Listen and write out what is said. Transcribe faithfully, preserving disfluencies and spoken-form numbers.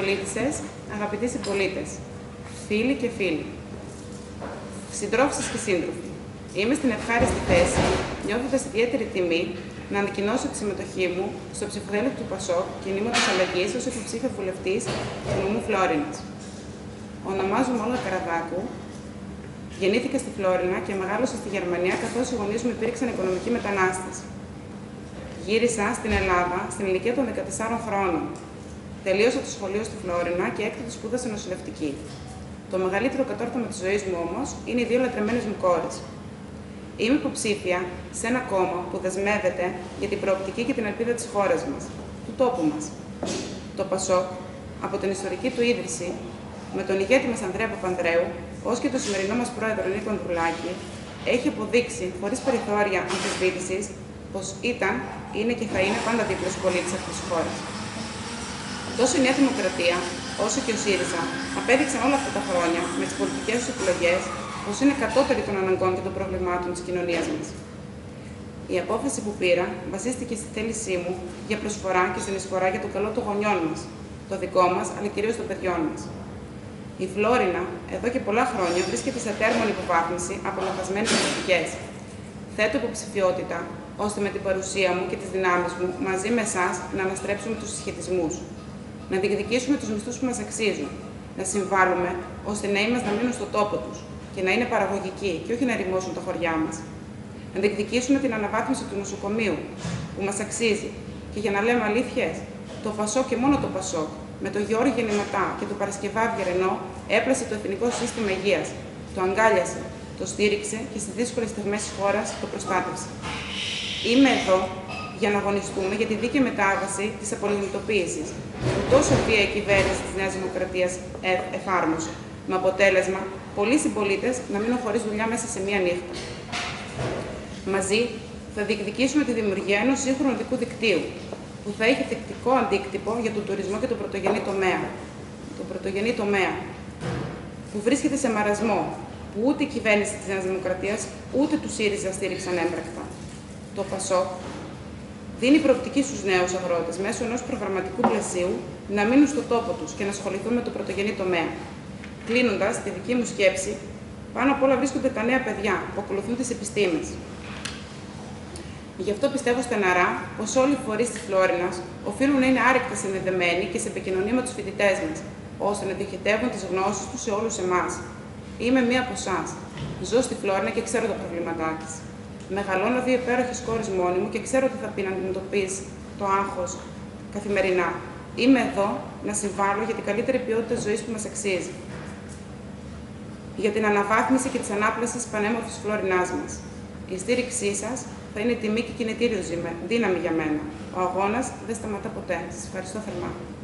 συμπολίτισσες, αγαπητοί συμπολίτες, φίλοι και φίλοι, συντρόφισσες και σύντροφοι, είμαι στην ευχάριστη θέση, νιώθοντας ιδιαίτερη τιμή, να ανακοινώσω τη συμμετοχή μου στο ψηφοδέλτιο του ΠΑΣΟΚ Κινήματος Αλλαγής ως υποψήφια βουλευτής του νομού Φλόρινας. Ονομάζομαι Όλγα Καραδάκου, γεννήθηκα στη Φλόρινα και μεγάλωσα στη Γερμανία, καθώς οι γονείς μου υπήρξαν οικονομικοί μετανάστες. Γύρισα στην Ελλάδα στην ηλικία των δεκατεσσάρων χρόνων. Τελείωσα το σχολείο στη Φλόρινα και έκτοτε σπούδασα νοσηλευτική. Το μεγαλύτερο κατόρθωμα της ζωής μου όμως είναι οι δύο λατρεμένες μου κόρες. Είμαι υποψήφια σε ένα κόμμα που δεσμεύεται για την προοπτική και την ελπίδα της χώρας μας, του τόπου μας. Το ΠΑΣΟΚ, από την ιστορική του ίδρυση, με τον ηγέτη μας Ανδρέα Παπανδρέου, ως και τον σημερινό μας πρόεδρο Νίκο Ανδρουλάκη, έχει αποδείξει χωρίς περιθώρια αμφισβήτησης πως ήταν, είναι και θα είναι πάντα δίπλος πολίτης αυτής της χώρας. Τόσο η Νέα Δημοκρατία, όσο και ο ΣΥΡΙΖΑ απέδειξαν όλα αυτά τα χρόνια με τις πολιτικές τους επιλογές πως είναι κατώτεροι των αναγκών και των προβλημάτων της κοινωνίας μας. Η απόφαση που πήρα βασίστηκε στη θέλησή μου για προσφορά και συνεισφορά για το καλό των γονιών μας, το δικό μας αλλά κυρίως των παιδιών μας. Η Φλόρινα, εδώ και πολλά χρόνια, βρίσκεται σε ατέρμονη υποβάθμιση από λανθασμένες πολιτικές. Θέτω υποψηφιότητα, ώστε με την παρουσία μου και τις δυνάμεις μου, μαζί με εσάς, να αναστρέψουμε τους συσχετισμούς. Να διεκδικήσουμε τους μισθούς που μας αξίζουν. Να συμβάλλουμε ώστε οι νέοι μας να μείνουν στο τόπο τους και να είναι παραγωγικοί και όχι να ερημώσουν τα χωριά μας. Να διεκδικήσουμε την αναβάθμιση του νοσοκομείου που μας αξίζει. Και για να λέμε αλήθειες, το ΠΑΣΟΚ και μόνο το ΠΑΣΟΚ, με τον Γιώργο Γεννηματά και τον Παρασκευάδη Ρενό, έπλασε το Εθνικό Σύστημα Υγείας. Το αγκάλιασε, το στήριξε και στις δύσκολες στιγμές της χώρας το προστάτευσε. Είμαι εδώ για να αγωνιστούμε για τη δίκαιη μετάβαση της απολιγνητοποίησης, που τόσο βία η κυβέρνηση της Νέας Δημοκρατίας εφάρμοσε, με αποτέλεσμα πολλοί συμπολίτες να μείνουν χωρίς δουλειά μέσα σε μία νύχτα. Μαζί θα διεκδικήσουμε τη δημιουργία ενός σύγχρονου οδικού δικτύου, που θα έχει θετικό αντίκτυπο για τον τουρισμό και τον πρωτογενή τομέα. Τον πρωτογενή τομέα, που βρίσκεται σε μαρασμό, που ούτε η κυβέρνηση της Νέας Δημοκρατίας, ούτε του ΣΥΡΙΖΑ στήριξαν έμπρακτα. Το ΠΑΣΟΚ δίνει προοπτική στους νέους αγρότες μέσω ενός προγραμματικού πλαισίου να μείνουν στο τόπο τους και να ασχοληθούν με το πρωτογενή τομέα. Κλείνοντας, τη δική μου σκέψη, πάνω απ' όλα βρίσκονται τα νέα παιδιά που ακολουθούν τις επιστήμες. Γι' αυτό πιστεύω στεναρά πως όλοι οι φορείς της Φλόρινας οφείλουν να είναι άρρηκτα συνδεδεμένοι και σε επικοινωνία με τους φοιτητές μας, ώστε να διοχετεύουν τις γνώσεις τους σε όλους εμάς. Είμαι μία από εσάς. Ζω στη Φλόρινα και ξέρω τα προβλήματά της. Μεγαλώνω δύο υπέροχες κόρες μόνη μου και ξέρω τι θα πει να αντιμετωπίσει το άγχος καθημερινά. Είμαι εδώ να συμβάλλω για την καλύτερη ποιότητα ζωής που μας αξίζει. Για την αναβάθμιση και της ανάπλασης της πανέμορφης Φλόρινάς μας. Η στήριξή σας θα είναι τιμή και κινητήριο δύναμη για μένα. Ο αγώνας δεν σταματά ποτέ. Σας ευχαριστώ θερμά.